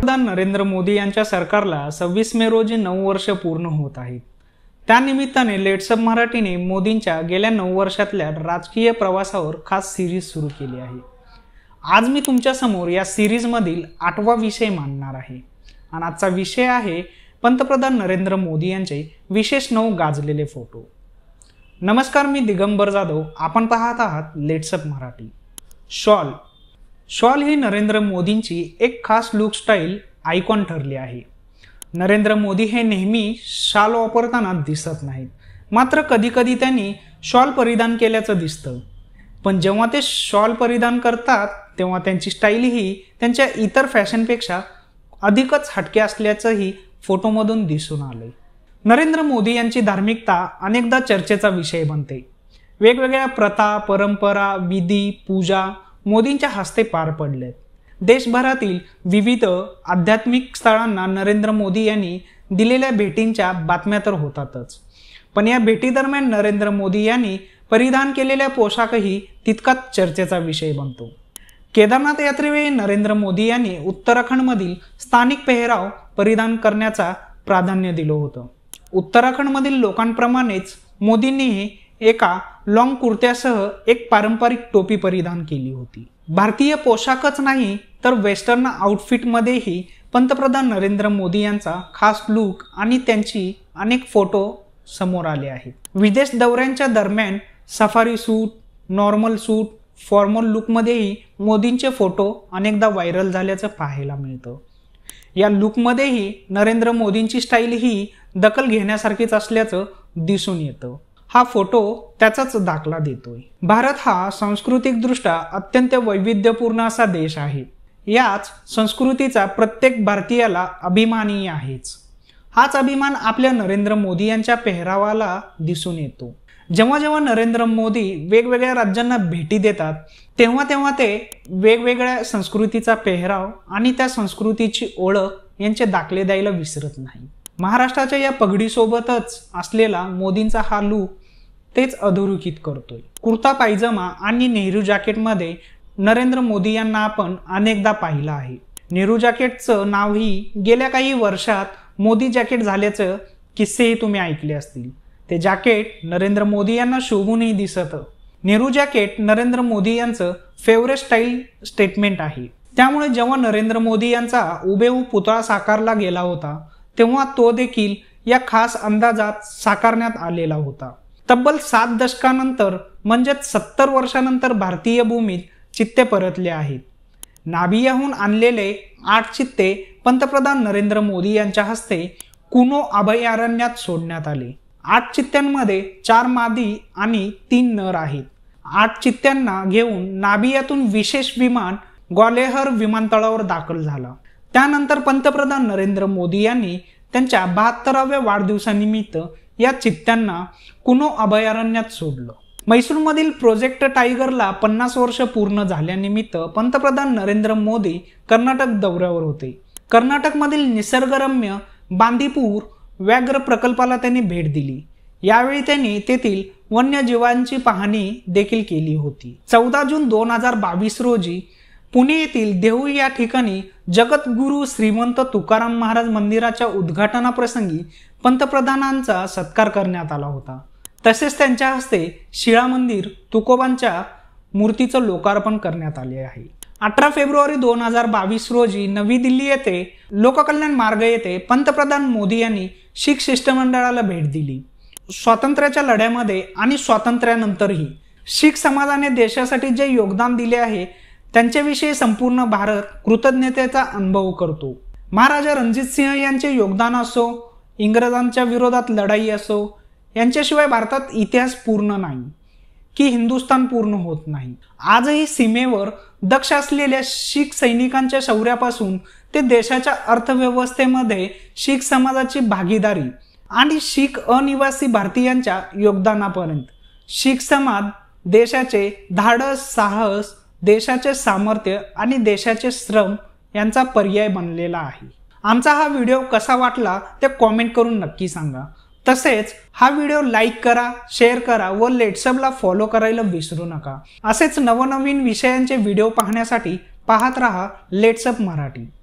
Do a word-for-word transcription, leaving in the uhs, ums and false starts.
पंतप्रधान नरेंद्र मोदी यांच्या सरकारला सव्वीस मे रोजी नऊ वर्ष पूर्ण होत आहेत। त्यानिमित्ताने लेट्सअप मराठीने मोदींच्या गेल्या नऊ वर्षातल्या राजकीय प्रवासावर खास सिरीज सुरू केली आहे। आज मी तुमच्या समोर या सिरीज मधील आठवा विषय मांडणार आहे आणि आजचा विषय आहे पंतप्रधान नरेंद्र मोदी यांचे विशेष नऊ गाजलेले फोटो। नमस्कार, मी दिगंबर जाधव, आपण पाहत आहात लेट्सअप मराठी। शॉल शॉल ही नरेंद्र मोदींची एक खास लुक स्टाईल आयकॉन ठरली आहे। नरेंद्र मोदी हे नेहमी शाल वापरताना दिसत नाहीत, मात्र कधी कधी त्यांनी शॉल परिधान केल्याचं दिसतं। पण जेव्हा ते शॉल परिधान करतात तेव्हा त्यांची स्टाईल ही त्यांच्या इतर फॅशनपेक्षा अधिकच हटके असल्याचंही फोटोमधून दिसून आले। नरेंद्र मोदी यांची धार्मिकता अनेकदा चर्चेचा विषय बनते। वेगवेगळ्या प्रथा, परंपरा, विधी, पूजा मोदींच्या हस्ते पार पडलेत। देशभरातील विविध आध्यात्मिक स्थळांना नरेंद्र मोदी यांनी दिलेल्या भेटींच्या बातम्या तर होतातच, पण या भेटी दरम्यान नरेंद्र मोदी यांनी परिधान केलेल्या पोशाखही तितकाच चर्चेचा विषय बनतो। केदारनाथ यात्रेवेळी नरेंद्र मोदी यांनी उत्तराखंडमधील स्थानिक पेहराव परिधान करण्याचा प्राधान्य दिलं होतं। उत्तराखंडमधील लोकांप्रमाणेच मोदींनीही एका लॉंग कुर्त्यासह एक पारंपरिक टोपी परिधान केली होती। भारतीय पोशाखच नाही तर वेस्टर्न आउटफिटमध्येही पंतप्रधान नरेंद्र मोदी यांचा खास लुक आणि त्यांची अनेक फोटो समोर आले आहेत। विदेश दौऱ्यांच्या दरम्यान safari suit, normal suit, formal लुकमध्येही मोदींचे फोटो अनेकदा व्हायरल झाल्याचं पाहायला मिळतं। या लुकमध्येही नरेंद्र मोदींची स्टाईल ही दखल घेण्यासारखीच असल्याचं दिसून येतं। हा फोटो त्याचाच दाखला देतोय। भारत हा सांस्कृतिकदृष्ट्या अत्यंत वैविध्यपूर्ण असा देश आहे। याच संस्कृतीचा प्रत्येक भारतीयाला अभिमानी आहेच। हाच अभिमान आपल्या नरेंद्र मोदी यांच्या पेहरावाला दिसून येतो। जेव्हा जेव्हा नरेंद्र मोदी वेगवेगळ्या राज्यांना भेटी देतात तेव्हा तेव्हा ते वेगवेगळ्या संस्कृतीचा पेहराव आणि त्या संस्कृतीची ओळख यांचे दाखले द्यायला विसरत नाही। महाराष्ट्राच्या या पगडीसोबतच असलेला मोदींचा हा लुक तेच अधोरेखित करतोय। कुर्ता पायजमा आणि नेहरू जॅकेटमध्ये नरेंद्र मोदी यांना आपण अनेकदा पाहिलं आहे। नेहरू जॅकेटचं नावही गेल्या काही वर्षात मोदी जॅकेट झाल्याचं किस्सेही तुम्ही ऐकले असतील। ते जॅकेट नरेंद्र मोदी यांना शोभूनही दिसत। नेहरू जॅकेट नरेंद्र मोदी यांचं फेवरेट स्टाईल स्टेटमेंट आहे। त्यामुळे जेव्हा नरेंद्र मोदी यांचा हुबेहूब पुतळा साकारला गेला होता तेव्हा तो देखील या खास अंदाजात साकारण्यात आलेला होता। तब्बल सात दशकानंतर म्हणजेच सत्तर वर्षानंतर भारतीय भूमीत चित्ते परतले आहेत। नाभियाहून आणलेले आठ चित्ते पंतप्रधान नरेंद्र मोदी यांच्या हस्ते कुनो अभयारण्यात सोडण्यात आले। आठ चित्त्यांमध्ये चार मादी आणि तीन नर आहेत। आठ चित्त्यांना घेऊन नाभियातून विशेष विमान ग्वालेहर विमानतळावर दाखल झाला। त्यानंतर पंतप्रधान नरेंद्र मोदी यांनी त्यांच्या बहात्तराव्या वाढदिवसानिमित्त या चित्त्यांना कुनो अभयारण्यात सोडलं। म्हैसूरमधील प्रोजेक्ट टायगरला पन्नास वर्ष पूर्ण झाल्यानिमित्त पंतप्रधान नरेंद्र मोदी कर्नाटक दौऱ्यावर होते। कर्नाटकमधील निसर्गरम्य बांदीपूर व्याघ्र प्रकल्पाला त्यांनी भेट दिली। यावेळी त्यांनी तेथील वन्यजीवांची पाहणी देखील केली होती। चौदा जून दोन हजार बावीस रोजी पुणे येथील देहू या ठिकाणी जगद्गुरू श्रीमंत तुकाराम महाराज मंदिराच्या उद्घाटनाप्रसंगी पंतप्रधानांचा सत्कार करण्यात आला होता। तसेच त्यांच्या हस्ते शिळा मंदिर तुकोबांच्या मूर्तीचं लोकार्पण करण्यात आले आहे। अठरा फेब्रुवारी दोन हजार बावीस रोजी नवी दिल्ली येथे लोककल्याण मार्ग येथे पंतप्रधान मोदी यांनी शीख शिष्टमंडळाला भेट दिली। स्वातंत्र्याच्या लढ्यामध्ये आणि स्वातंत्र्यानंतरही शीख समाजाने देशासाठी जे योगदान दिले आहे त्यांच्याविषयी संपूर्ण भारत कृतज्ञतेचा अनुभव करतो। महाराजा रणजित सिंह यांचे योगदान असो, इंग्रजांच्या विरोधात लढाई असो, यांच्याशिवाय भारतात इतिहास पूर्ण नाही की हिंदुस्थान पूर्ण होत नाही। आजही सीमेवर दक्ष असलेल्या शीख सैनिकांच्या शौर्यापासून ते देशाच्या अर्थव्यवस्थेमध्ये शीख समाजाची भागीदारी आणि शीख अनिवासी भारतीयांच्या योगदानापर्यंत शीख समाज देशाचे धाडस, साहस, देशाचे सामर्थ्य आणि देशाचे श्रम यांचा पर्याय बनलेला आहे। आमचा हा व्हिडिओ कसा वाटला ते कॉमेंट करून नक्की सांगा। तसेच हा व्हिडिओ लाईक करा, शेअर करा व लेट्सअपला फॉलो करायला विसरू नका। असेच नवनवीन विषयांचे व्हिडिओ पाहण्यासाठी पाहत रहा लेट्सअप मराठी।